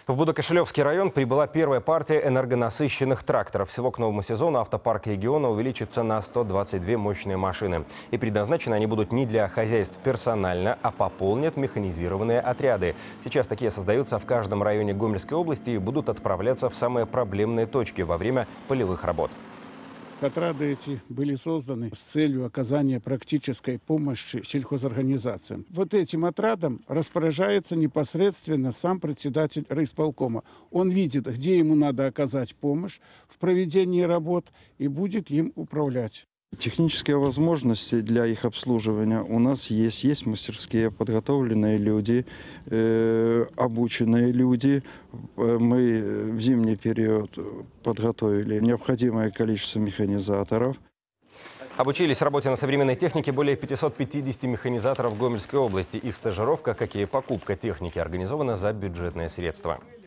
В Будокошелевский район прибыла первая партия энергонасыщенных тракторов. Всего к новому сезону автопарк региона увеличится на 122 мощные машины. И предназначены они будут не для хозяйств персонально, а пополнят механизированные отряды. Сейчас такие создаются в каждом районе Гомельской области и будут отправляться в самые проблемные точки во время полевых работ. Отряды эти были созданы с целью оказания практической помощи сельхозорганизациям. Вот этим отрядом распоряжается непосредственно сам председатель райисполкома. Он видит, где ему надо оказать помощь в проведении работ и будет им управлять. Технические возможности для их обслуживания у нас есть. Есть мастерские, подготовленные люди, обученные люди. Мы в зимний период подготовили необходимое количество механизаторов. Обучились работе на современной технике более 550 механизаторов Гомельской области. Их стажировка, как и покупка техники, организована за бюджетные средства.